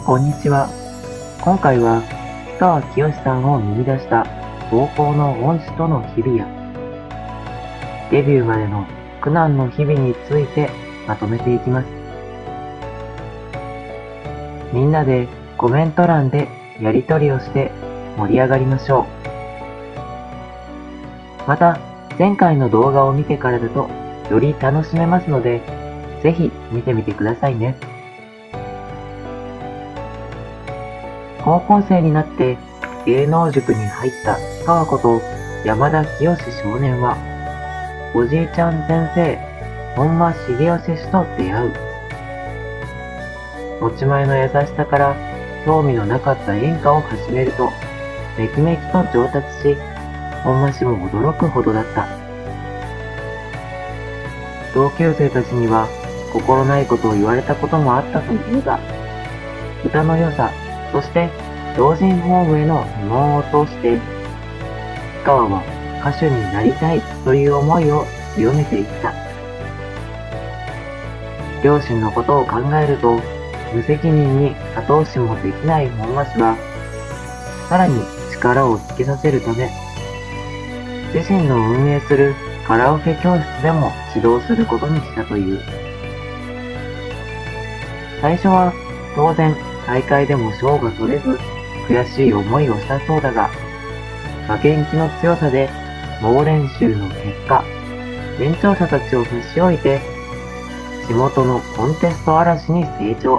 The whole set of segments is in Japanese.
こんにちは。今回は、氷川きよしさんを生み出した高校の恩師との日々や、デビューまでの苦難の日々についてまとめていきます。みんなでコメント欄でやりとりをして盛り上がりましょう。また、前回の動画を見てからだとより楽しめますので、ぜひ見てみてくださいね。高校生になって芸能塾に入った氷川こと山田清少年は、おじいちゃん先生、本間重義氏と出会う。持ち前の優しさから興味のなかった演歌を始めると、めきめきと上達し、本間氏も驚くほどだった。同級生たちには心ないことを言われたこともあったというが、歌の良さ、そして老人ホームへの疑問を通して、氷川は歌手になりたいという思いを強めていった。両親のことを考えると、無責任に後押しもできない本間氏は、さらに力をつけさせるため、自身の運営するカラオケ教室でも指導することにしたという。最初は当然大会でも賞が取れず、悔しい思いをしたそうだが、負けん気の強さで猛練習の結果、年長者たちを差し置いて、地元のコンテスト嵐に成長。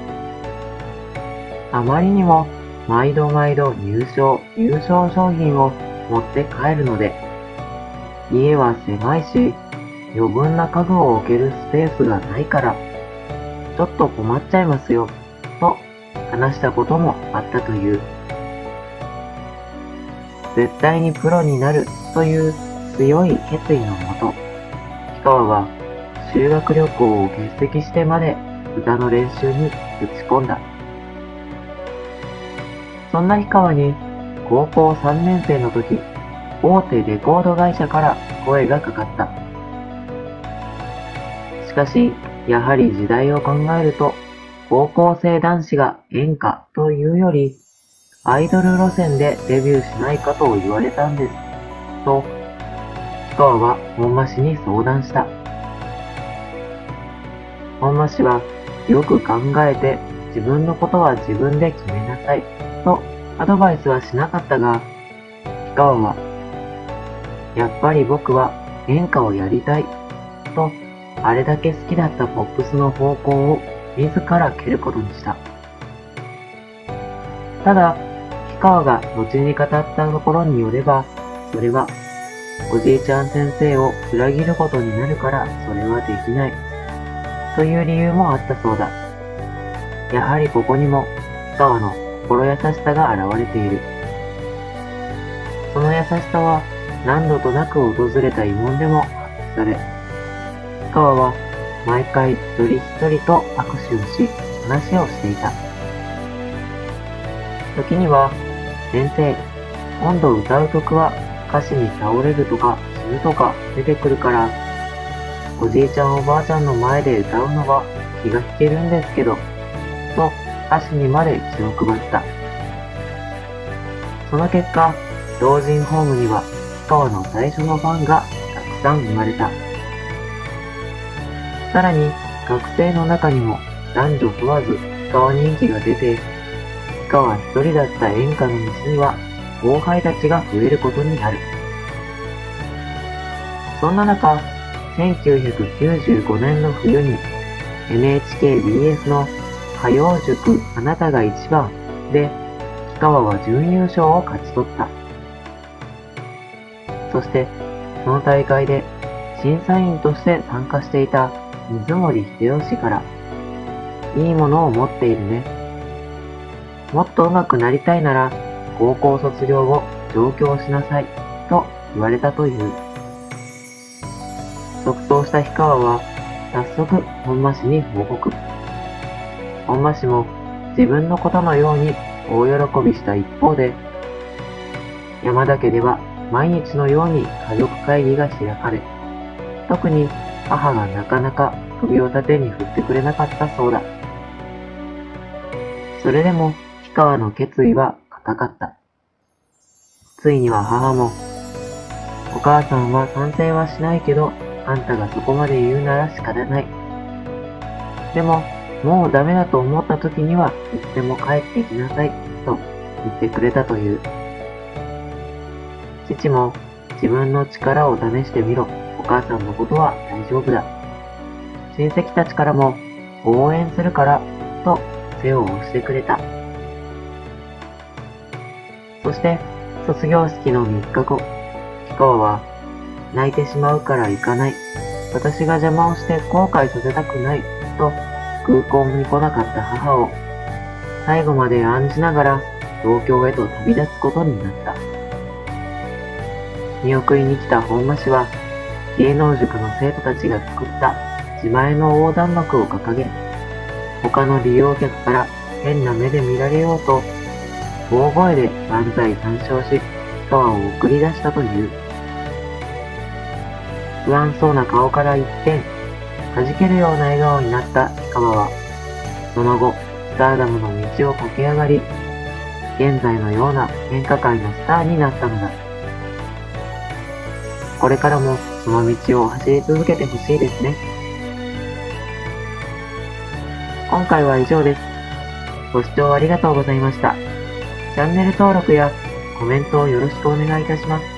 あまりにも毎度毎度入賞、優勝商品を持って帰るので、家は狭いし、余分な家具を置けるスペースがないから、ちょっと困っちゃいますよ、と話したこともあったという。絶対にプロになるという強い決意のもと、氷川は修学旅行を欠席してまで歌の練習に打ち込んだ。そんな氷川に高校3年生の時、大手レコード会社から声がかかった。しかし、やはり時代を考えると、高校生男子が演歌というより、アイドル路線でデビューしないかと言われたんです。と、氷川は本間氏に相談した。本間氏は、よく考えて自分のことは自分で決めなさい、とアドバイスはしなかったが、氷川は、やっぱり僕は演歌をやりたい、と、あれだけ好きだったポップスの方向を自ら蹴ることにした。ただ、氷川が後に語ったところによれば、それは、おじいちゃん先生を裏切ることになるからそれはできない、という理由もあったそうだ。やはりここにも氷川の心優しさが現れている。その優しさは何度となく訪れた慰問でも発揮され、氷川は毎回一人一人と握手をし、話をしていた。時には、先生、今度歌う曲は歌詞に倒れるとか死ぬとか出てくるから、おじいちゃんおばあちゃんの前で歌うのは気が引けるんですけど、と歌詞にまで気を配った。その結果、老人ホームには氷川の最初のファンがたくさん生まれた。さらに、学生の中にも男女問わず氷川人気が出て、氷川一人だった演歌の道には後輩たちが増えることになる。そんな中、1995年の冬に NHKBS の歌謡塾あなたが一番で氷川は準優勝を勝ち取った。そして、その大会で審査員として参加していた水森秀吉から、いいものを持っているね。もっと上手くなりたいなら、高校卒業後上京しなさい、と言われたという。即答した氷川は、早速本間氏に報告。本間氏も自分のことのように大喜びした一方で、山田家では毎日のように家族会議が開かれ、特に母がなかなか首を縦に振ってくれなかったそうだ。 それでも、氷川の決意は固かった。ついには母も、お母さんは賛成はしないけど、あんたがそこまで言うなら仕方ない。でも、もうダメだと思った時には、いつでも帰ってきなさい、と言ってくれたという。父も、自分の力を試してみろ。お母さんのことは大丈夫だ。親戚たちからも、応援するから、と背を押してくれた。そして、卒業式の3日後、氷川は、泣いてしまうから行かない。私が邪魔をして後悔させたくない。と、空港に来なかった母を、最後まで案じながら、東京へと旅立つことになった。見送りに来た本間氏は、芸能塾の生徒たちが作った自前の横断幕を掲げ、他の利用客から変な目で見られようと、大声で万歳参照し、氷川を送り出したという。不安そうな顔から一転、弾けるような笑顔になった氷川は、その後、スターダムの道を駆け上がり、現在のような演歌界のスターになったのだ。これからもその道を走り続けてほしいですね。今回は以上です。ご視聴ありがとうございました。チャンネル登録やコメントをよろしくお願いいたします。